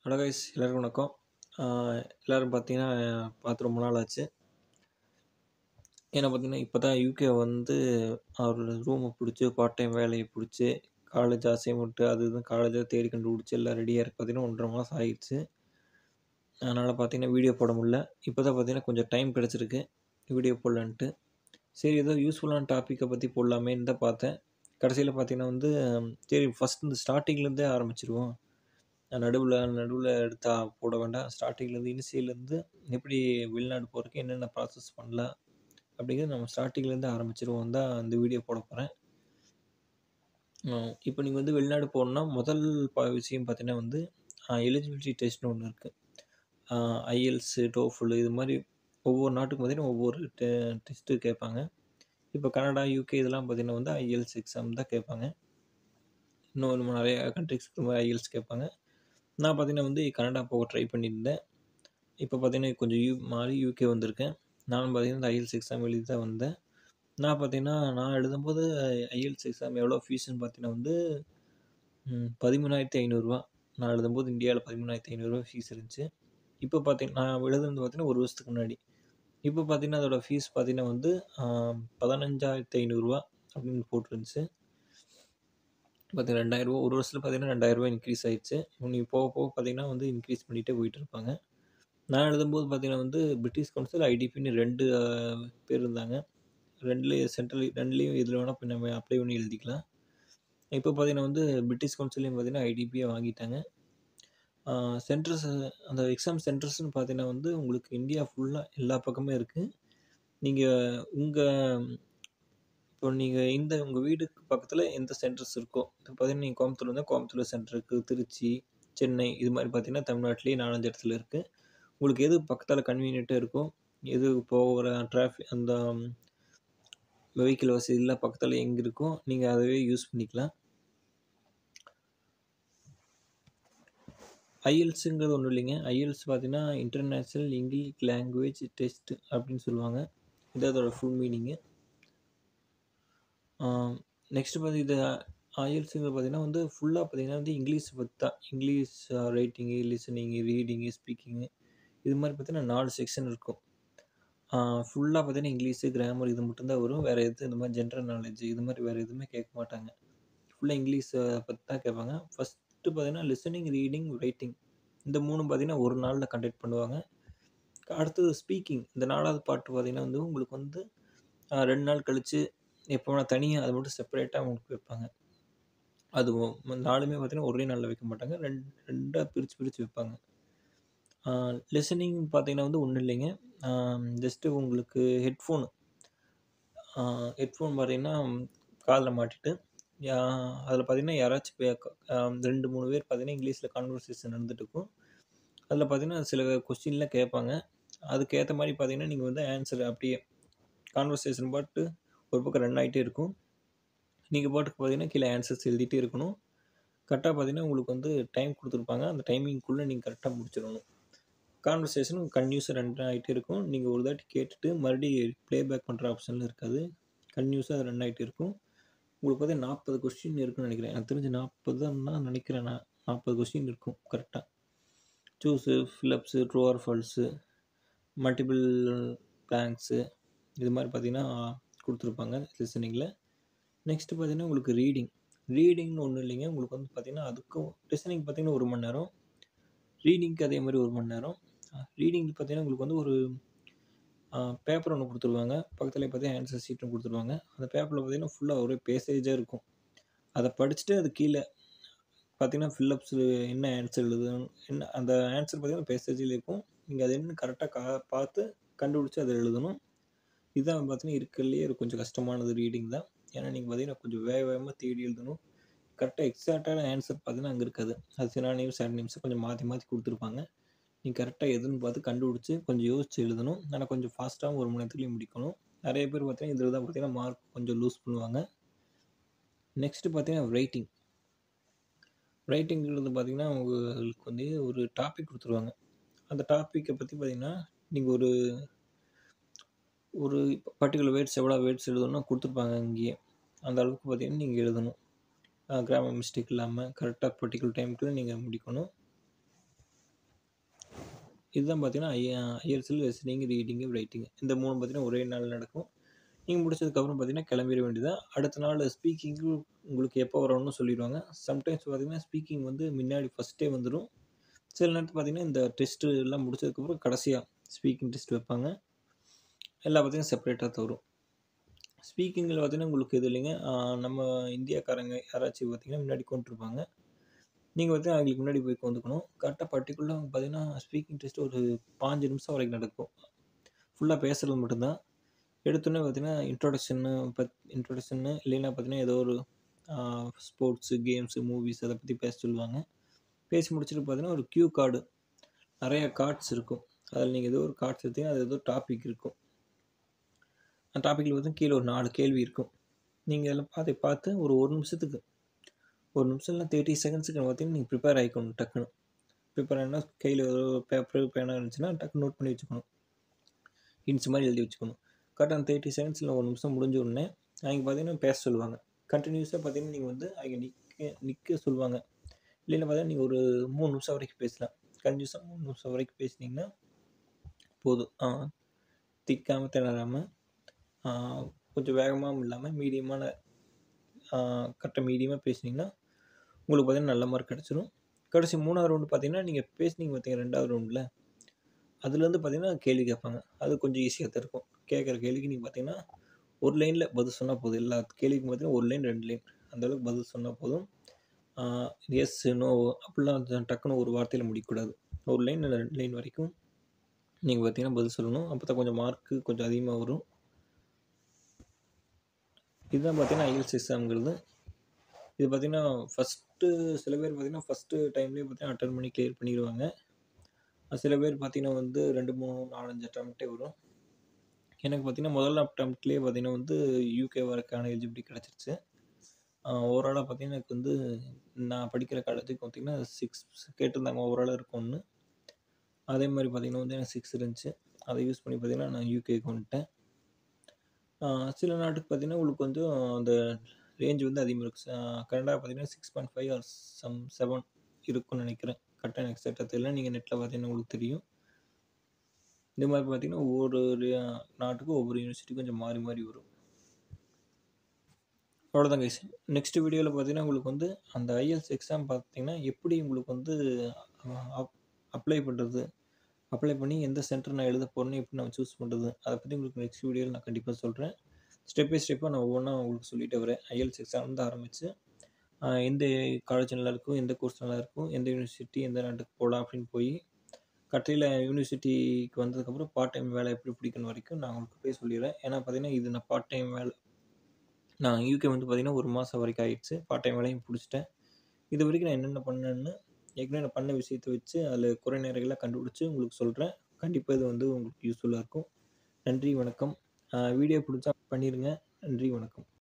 Hello guys, எல்லாருக்கும் வணக்கம். எல்லோரும் பார்த்தீங்கன்னா பார்த்து ரொம்ப நாள் ஆச்சு. ஏன்னா பார்த்தீங்கன்னா இப்போ தான் யூகே வந்து அவரோட ரூமை பிடிச்சி பார்ட் டைம் வேலையை பிடிச்சி காலேஜ் அசைன்மெண்ட்டு அது இதுன்னு காலேஜாக தேடி கண்டுபிடிச்சி எல்லாம் ரெடியாக இருக்குது. பார்த்தீங்கன்னா 1.5 மாதம் ஆகிடுச்சு. அதனால் பார்த்தீங்கன்னா வீடியோ போட முடியல. இப்போ தான் பார்த்தீங்கன்னா கொஞ்சம் டைம் கிடச்சிருக்கு வீடியோ போடலான்ட்டு. சரி, ஏதோ யூஸ்ஃபுல்லான டாப்பிக்கை பற்றி போடலாமேன்னு தான் பார்த்தேன். கடைசியில் பார்த்தீங்கன்னா வந்து சரி ஃபஸ்ட் இந்த ஸ்டார்டிங்லேருந்தே ஆரம்பிச்சிருவோம். நடுவில் எடுத்தா போட வேண்டாம். ஸ்டார்டிங்லேருந்து இனிஷியல்லேருந்து எப்படி வெளிநாடு போகிறதுக்கு என்னென்ன ப்ராசஸ் பண்ணலாம் அப்படிங்கிறது நம்ம ஸ்டார்டிங்லேருந்து ஆரம்பிச்சிருவோம் தான் இந்த வீடியோ போட போகிறேன். இப்போ நீங்கள் வந்து வெளிநாடு போகணுன்னா முதல் விஷயம் பார்த்தீங்கன்னா வந்து எலிஜிபிலிட்டி டெஸ்ட்னு ஒன்று இருக்குது. ஐஎல்ஸு, டோஃபுல் இது மாதிரி ஒவ்வொரு நாட்டுக்கும் பார்த்தீங்கன்னா ஒவ்வொரு டெஸ்ட்டு கேட்பாங்க. இப்போ கனடா, யூகே இதெல்லாம் பார்த்தீங்கன்னா வந்து ஐஎல்ஸ் எக்ஸாம் தான் கேட்பாங்க. இன்னும் நிறைய கண்ட்ரிஸ்க்கு ஐஎல்ஸ் கேட்பாங்க. நான் பார்த்தீங்கன்னா வந்து கனடா போக ட்ரை பண்ணியிருந்தேன். இப்போ பார்த்தீங்கன்னா கொஞ்சம் மாறி யூகே வந்திருக்கேன். நானும் பார்த்தீங்கன்னா இந்த ஐஎல்ஸ் எக்ஸாம் எழுதி தான் வந்தேன். நான் பார்த்தீங்கன்னா நான் எழுதும்போது ஐஎல்ஸ் எக்ஸாம் எவ்வளோ ஃபீஸ்ன்னு பார்த்தீங்கன்னா வந்து 13,500 நான் எழுதும்போது இந்தியாவில் 13,500 ஃபீஸ் இருந்துச்சு. இப்போ பார்த்தீங்கன்னா நான் எழுதுனது பார்த்தீங்கன்னா 1 வருஷத்துக்கு முன்னாடி. இப்போ பார்த்தீங்கன்னா அதோட ஃபீஸ் பார்த்தீங்கன்னா வந்து 15,500 அப்படின்னு போட்டிருந்துச்சு. பார்த்தீங்கன்னா ரூ. 2,000 ஒரு வருஷத்தில் பார்த்தீங்கன்னா ரூ. 2,000 இன்க்ரீஸ் ஆயிடுச்சு. நீங்கள் போக போக பார்த்தீங்கன்னா வந்து இன்க்ரீஸ் பண்ணிகிட்டே போயிட்டு இருப்பாங்க. நான் எழுதும்போது பார்த்தீங்கன்னா வந்து பிரிட்டிஷ் கவுன்சில், ஐடிபின்னு 2 பேர் இருந்தாங்க. 2லேயும் எதில் வேணால் போய் நம்ம அப்ளை பண்ணி எழுதிக்கலாம். இப்போ பார்த்தீங்கன்னா வந்து பிரிட்டிஷ் கவுன்சிலையும் பார்த்தீங்கன்னா ஐடிபியை வாங்கிட்டாங்க. சென்டர்ஸ் அந்த எக்ஸாம் சென்டர்ஸ்னு பார்த்தீங்கன்னா வந்து உங்களுக்கு இந்தியா ஃபுல்லாக எல்லா பக்கமே இருக்குது. நீங்கள் இப்போ நீங்கள் உங்கள் வீடுக்கு பக்கத்தில் எந்த சென்டர்ஸ் இருக்கோ, இப்போ பார்த்தீங்கன்னா நீங்கள் கோயம்புத்தூர் இருந்தால் கோயம்புத்தூர் சென்டர் இருக்குது, திருச்சி, சென்னை இது மாதிரி பார்த்தீங்கன்னா தமிழ்நாட்டிலேயே 4-5 இடத்துல இருக்குது. உங்களுக்கு எது பக்கத்தில் கன்வீனியண்ட்டாக இருக்கோ, எது போகிற டிராஃபிக் அந்த வெஹிக்கிள் வசதிலாம் பக்கத்தில் எங்கே இருக்கோ நீங்கள் அதவே யூஸ் பண்ணிக்கலாம். ஐஎல்ஸுங்கிறது ஒன்றும் இல்லைங்க. ஐஎல்ஸ் பார்த்தீங்கன்னா இன்டர்நேஷ்னல் இங்கிலீஷ் லாங்குவேஜ் டெஸ்ட் அப்படின்னு சொல்லுவாங்க. இது அதோட ஃபுல் மீனிங்கு. நெக்ஸ்ட்டு பார்த்து இது ஐஎல்ஸுங்கிறது பார்த்தீங்கன்னா வந்து ஃபுல்லாக பார்த்தீங்கன்னா வந்து இங்கிலீஷ் பற்றி தான். English writing, listening, reading, speaking இது மாதிரி பார்த்தீங்கன்னா 4 செக்ஷன் இருக்கும். ஃபுல்லாக பார்த்தீங்கன்னா இங்கிலீஷு, கிராமர் இது மட்டும்தான் வரும். வேறு எதுவும் இந்த மாதிரி ஜென்ரல் நாலேஜ் இது மாதிரி வேறு எதுவுமே கேட்க மாட்டாங்க. ஃபுல்லாக இங்கிலீஷை பற்றி தான் கேட்பாங்க. ஃபஸ்ட்டு பார்த்தீங்கன்னா லிசனிங், ரீடிங், ரைட்டிங் இந்த 3ம் பார்த்தீங்கன்னா ஒரு நாளில் கண்டக்ட் பண்ணுவாங்க. அடுத்தது ஸ்பீக்கிங் இந்த 4வது பார்ட் பார்த்தீங்கன்னா வந்து உங்களுக்கு வந்து 2 நாள் கழித்து எப்போ வேணால் தனியாக அது மட்டும் செப்பரேட்டாக உங்களுக்கு வைப்பாங்க. அதுவும் 4மே பார்த்தீங்கன்னா ஒரே நாளில் வைக்க மாட்டாங்க. 2ஆக பிரித்து வைப்பாங்க. லிசனிங் பார்த்தீங்கன்னா வந்து ஒன்றும் இல்லைங்க. ஜஸ்ட்டு உங்களுக்கு ஹெட்ஃபோன் பார்த்தீங்கன்னா காதில் மாட்டிட்டு அதில் பார்த்தீங்கன்னா யாராச்சும் 2-3 பேர் பார்த்தீங்கன்னா இங்கிலீஷில் கான்வர்சேஷன் நடந்துகிட்ருக்கும். அதில் பார்த்தீங்கன்னா சில கொஸ்டின்லாம் கேட்பாங்க. அதுக்கேற்ற மாதிரி பார்த்தீங்கன்னா நீங்கள் வந்து ஆன்சர் அப்படியே கான்வர்சேஷன் பாட்டு ஒரு பக்கம் ரன் ஆகிட்டே இருக்கும். நீங்கள் பாட்டுக்கு பார்த்தீங்கன்னா கீழே ஆன்சர்ஸ் எழுதிட்டே இருக்கணும். கரெக்டாக பார்த்தீங்கன்னா உங்களுக்கு வந்து டைம் கொடுத்துருப்பாங்க. அந்த டைமிங்குள்ளே நீங்கள் கரெக்டாக முடிச்சிடணும். கான்வர்சேஷன் கன்டினியூஸாக ரன் ஆகிட்டே இருக்கும். நீங்கள் ஒரு தாட்டி கேட்டுட்டு மறுபடியும் ப்ளேபேக் பண்ணுற ஆப்ஷன்லாம் இருக்காது. கன்டினியூஸாக ரன் ஆகிட்டே இருக்கும். உங்களுக்கு பார்த்தீங்கன்னா 40 கொஸ்டின் இருக்குன்னு நினைக்கிறேன். எனக்கு தெரிஞ்சு 40 தான் நினைக்கிறேன். நான் 40 கொஸ்டின் இருக்கும் கரெக்டாக. Choose, fill ups, true or false, multiple blanks இது மாதிரி பார்த்தீங்கன்னா கொடுத்துருப்பாங்க லிசனிங்கில். நெக்ஸ்ட்டு பார்த்தீங்கன்னா உங்களுக்கு ரீடிங்னு ஒன்றும் இல்லைங்க. உங்களுக்கு வந்து பார்த்தீங்கன்னா அதுக்கும் லிசனிங் பார்த்தீங்கன்னா 1 மணி நேரம், ரீடிங்க்கு அதே மாதிரி 1 மணி நேரம். ரீடிங்க்கு பார்த்தீங்கன்னா உங்களுக்கு வந்து ஒரு பேப்பர் ஒன்று கொடுத்துருவாங்க. பக்கத்துலேயே பார்த்தீங்கன்னா ஆன்சர் ஷீட்டும் கொடுத்துருவாங்க. அந்த பேப்பரில் பார்த்தீங்கன்னா ஃபுல்லாக ஒரே பேசேஜாக இருக்கும். அதை படிச்சுட்டு அது கீழே பார்த்தீங்கன்னா ஃபில்லப்ஸு என்ன ஆன்சர் எழுதணும் என்ன அந்த ஆன்சர் பார்த்தீங்கன்னா பேசேஜில் இருக்கும். நீங்கள் அது என்னன்னு கரெக்டாக பார்த்து கண்டுபிடிச்சி அதை எழுதணும். இதுதான் பார்த்தீங்கன்னா இருக்கிறதுலையே கொஞ்சம் கஷ்டமானது ரீடிங் தான். ஏன்னா நீங்கள் பார்த்தீங்கன்னா கொஞ்சம் வேகமாக தேடி எழுதணும். கரெக்டாக எக்ஸாக்டான ஆன்சர் பார்த்தீங்கன்னா அங்கே இருக்காது. அது சினானிம்ஸ், ஆன்டனிம்ஸ் கொஞ்சம் மாற்றி மாற்றி கொடுத்துருப்பாங்க. நீங்கள் கரெக்டாக எதுன்னு பார்த்து கண்டுபிடிச்சி கொஞ்சம் யோசித்து எழுதணும். ஆனால் கொஞ்சம் ஃபாஸ்ட்டாகவும் 1 மணி நேரத்துலேயும் முடிக்கணும். நிறைய பேர் பார்த்தீங்கன்னா இதில் தான் பார்த்தீங்கன்னா மார்க் கொஞ்சம் லூஸ் பண்ணுவாங்க. நெக்ஸ்ட்டு பார்த்தீங்கன்னா ரைட்டிங்கிறது பார்த்தீங்கன்னா உங்களுக்கு வந்து ஒரு டாபிக் கொடுத்துருவாங்க. அந்த டாப்பிக்கை பற்றி பார்த்தீங்கன்னா நீங்கள் ஒரு பர்டிகுலர் வேர்ட்ஸ் எவ்வளோ வேர்ட்ஸ் எழுதணும்னு கொடுத்துருப்பாங்க அங்கேயே. அந்த அளவுக்கு பார்த்தீங்கன்னா நீங்கள் எழுதணும். கிராமர் மிஸ்டேக் இல்லாமல் கரெக்டாக பர்டிகுலர் டைமுக்குள்ளே நீங்கள் முடிக்கணும். இதுதான் பார்த்தீங்கன்னா, ஐஎல்டிஎஸ்ல லிசனிங், ரீடிங், ரைட்டிங் இந்த 3 பார்த்தீங்கன்னா ஒரே நாள் நடக்கும். நீங்க முடிச்சதுக்கப்புறம் பார்த்தீங்கன்னா கிளம்பிற வேண்டியதுதான். அடுத்த நாள் ஸ்பீக்கிங்க்கு உங்களுக்கு எப்போ வரணும்னு சொல்லிருவாங்க. சம்டைம்ஸ் பார்த்தீங்கன்னா, ஸ்பீக்கிங் வந்து முன்னாடி ஃபர்ஸ்ட்டே வந்துரும். சில நேரத்துல பார்த்தீங்கன்னா, இந்த டெஸ்ட் எல்லாம் முடிச்சதுக்கப்புறம் கடைசியா ஸ்பீக்கிங் டெஸ்ட் வைப்பாங்க. எல்லாம் பார்த்தீங்கன்னா செப்பரேட்டா தான் வரும். ஸ்பீக்கிங்கில பார்த்தீங்கன்னா, உங்களுக்கு இது இல்லைங்க. நம்ம இந்தியாக்காரங்க யாராச்சும் பார்த்தீங்கன்னா, முன்னாடி உட்காந்துருப்பாங்க. நீங்க வந்து அவங்களுக்கு முன்னாடி போய் உட்காந்துக்கணும். கரெக்ட்டா பர்ட்டிகுலரா பார்த்தீங்கன்னா, ஸ்பீக்கிங் டெஸ்ட் ஒரு 5 நிமிஷம் வரைக்கும் நடக்கும். ஃபுல்லா பேசுறது மட்டும் தான். எடுத்தோனே பார்த்தீங்கன்னா, இன்ட்ரோடக்ஷன்னு இல்லைன்னா பார்த்தீங்கன்னா, ஏதோ ஒரு ஆ ஸ்போர்ட்ஸு, கேம்ஸு, மூவிஸ் அத பத்தி பேச சொல்லுவாங்க. பேசி முடிச்சுட்டு பார்த்தீங்கன்னா, ஒரு கியூ கார்டு நெறைய கார்ட்ஸ் இருக்கும். அதில நீங்க ஏதோ ஒரு கார்ட்ஸ் எடுத்தீங்கன்னா, அது ஏதோ டாபிக் இருக்கும். அந்த டாபிக்ல பார்த்தீங்கன்னா, கீழ ஒரு 4 கேள்வி இருக்கும். நீங்க அதில அத பார்த்து ஒரு 1 நிமிஷத்துக்கு 1 நிமிஷம் இல்ல 30 செகண்ட்ஸ்க்கு பார்த்தீங்கன்னா, நீங்க ப்ரிப்பேர் ஆயிக்கணும் டக்குனு. ப்ரிப்பேர் ஆனா கையில ஏதோ பேப்பரு, பேனா இருந்துச்சுன்னா, டக்குனு நோட் பண்ணி வச்சுக்கணும். ஹிண்ட்ஸ் மாரி எழுதி வச்சுக்கணும். கரெக்ட்டா அந்த 30 செகண்ட்ஸ் இல்ல 1 நிமிஷம் முடிஞ்ச உடனே, அவைங்க பார்த்தீங்கன்னா பேச சொல்லுவாங்க. கன்டினியூஸா பார்த்தீங்கன்னா, நீங்க வந்து அவைங்க நிக்க சொல்லுவாங்க. இல்லைன்னா பார்த்தீங்கன்னா, நீங்க ஒரு 3 நிமிஷம் வரைக்கும் பேசலாம். கன்டினியூஸா 3 நிமிஷம் வரைக்கும் பேசினீங்கன்னா போதும். திக்காம, திணறாம, ஆ கொஞ்சம் வேகமாவும் இல்லாம மீடியமான ஆ கரெக்ட்டா மீடியமா பேசினீங்கன்னா, உங்களுக்கு பார்த்தீங்கன்னா நல்ல மார்க் கிடைச்சிரும். கடைசி 3வது ரவுண்ட் பார்த்தீங்கன்னா, நீங்க பேசினீங்க பார்த்தீங்களா 2வது ரவுண்ட்ல, அதுலேருந்து பார்த்தீங்கன்னா கேள்வி கேட்பாங்க. அது கொஞ்சம் ஈஸியா தான் இருக்கும். கேட்குற கேள்விக்கு நீங்க பார்த்தீங்கன்னா, ஒரு லைன்ல பதில் சொன்னா போதும். எல்லா கேள்விக்கும் பார்த்தீங்கன்னா 1 லைன், 2 லைன் அந்த அளவுக்கு பதில் சொன்னா போதும். ஆ எஸ், நோ அப்படிலாம் டக்குனு ஒரு வார்த்தையில முடிக்கக்கூடாது. 1 லைன் இல்ல 2 லைன் வரைக்கும் நீங்க பார்த்தீங்கன்னா பதில் சொல்லணும். அப்பதான் கொஞ்சம் மார்க்கு கொஞ்சம் அதிகமா வரும். இதுதான் பார்த்தீங்கன்னா ஐஎல்டிஎஸ் எக்ஸாம்ங்கிறது. இது பார்த்தீங்கன்னா, சில பேர் பார்த்தீங்கன்னா, ஃபர்ஸ்ட்டு டைம்லேயே பார்த்தீங்கன்னா அட்டெண்ட் பண்ணி கிளியர் பண்ணிருவாங்க. சில பேர் பார்த்தீங்கன்னா வந்து 2, 3, 4, 5 அட்டெம்ப்ட்டே வரும். எனக்கு பார்த்தீங்கன்னா, முதல் அட்டெம்ப்ட்லேயே பார்த்தீங்கன்னா வந்து யுகே வரக்கான எலிஜிபிலிட்டி கிடைச்சிருச்சு. ஓவராலா பார்த்தீங்கன்னா, எனக்கு வந்து நான் படிக்கிற காலேஜுக்கு பார்த்தீங்கன்னா 6 கேட்டிருந்தாங்க ஓவராலா இருக்கும்னு. அதே மாரி பார்த்தீங்கன்னா வந்து எனக்கு 6 இருந்துச்சு. அத யூஸ் பண்ணி பார்த்தீங்கன்னா, நான் யுகேக்கு வந்துட்டேன். ஆ சில நாட்டுக்கு பார்த்தீங்கன்னா, உங்களுக்கு வந்து அந்த ரேஞ்ச் வந்து அதிகமா இருக்கு. கனடா பார்த்தீங்கன்னா 6.5 ஆர் 7 இருக்கும்னு நெனைக்கிறேன். கரெக்ட்டா எனக்கு எக்ஸாக்ட்டா தெரியல. நீங்க நெட்ல பார்த்தீங்கன்னா உங்களுக்கு தெரியும். இந்த மாரி பார்த்தீங்கன்னா, ஒவ்வொரு நாட்டுக்கும் ஒவ்வொரு யூனிவர்சிட்டி கொஞ்சம் மாறி, மாறி வரும். அவ்வளோதான் கைஸ். நெக்ஸ்ட் வீடியோல பார்த்தீங்கன்னா, உங்களுக்கு வந்து அந்த ஐஎல்டிஎஸ் எக்ஸாம் பார்த்தீங்கன்னா, எப்படி உங்களுக்கு வந்து அ அப் அப்ளை பண்றது? அப்ளை பண்ணி எந்த சென்டர் நான் எழுத போறேன்னு எப்படி நான் சூஸ் பண்றது? அத பத்தி உங்களுக்கு நெக்ஸ்ட் வீடியோல நான் கண்டிப்பா சொல்றேன். ஸ்டெப் பை ஸ்டெப்பா நான் ஒவ்வொன்னா உங்களுக்கு சொல்லிட்டே வரேன். ஐஎல்டிஎஸ் எக்ஸாம்லருந்து ஆரம்பிச்சு, எந்த காலேஜ் நல்லாயிருக்கும், எந்த கோர்ஸ் நல்லாயிருக்கும், எந்த யூனிவர்சிட்டி, எந்த நாட்டுக்கு போலாம் அப்படின்னு போயி, கடைசில யூனிவர்சிட்டிக்கு வந்ததுக்கப்புறம் பார்ட் டைம் வேலை எப்படி பிடிக்கணும் வரைக்கும் நான் உங்களுக்கு போய் சொல்லிடுறேன். ஏன்னா பார்த்தீங்கன்னா, இது நான் பார்ட் டைம் வேலை நான் யுகே வந்து பார்த்தீங்கன்னா, 1 மாசம் வரைக்கும் ஆயிடுச்சு. பார்ட் டைம் வேலையும் புடிச்சுட்டேன். இதுவரைக்கும் நான் என்னென்ன பண்ணேன்னு, ஏற்கனவே நான் பண்ண விஷயத்த வச்சு, அதில குறை நிறைகள்லாம் கண்டுபிடிச்சு உங்களுக்கு சொல்றேன். கண்டிப்பா இது வந்து உங்களுக்கு யூஸ்ஃபுல்லா இருக்கும். நன்றி, வணக்கம். வீடியோ புடிச்சா பண்ணிருங்க. நன்றி, வணக்கம்.